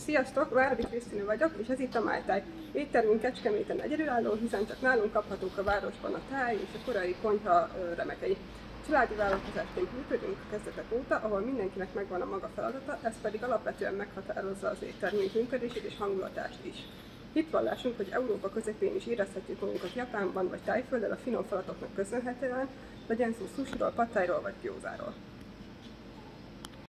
Sziasztok, Váradi Krisztina vagyok, és ez itt a Májtáj. Éttermünk Kecskeméten egyedülálló, hiszen csak nálunk kaphatók a városban a táj és a korai konyha remekei. Családi vállalkozásként működünk a kezdetek óta, ahol mindenkinek megvan a maga feladata, ez pedig alapvetően meghatározza az éttermünk működését és hangulatát is. Hitvallásunk, hogy Európa közepén is érezhetjük magunkat Japánban vagy Tájfölddel a finom falatoknak köszönhetően, legyen szó sushiról, pad thairól vagy gyózáról.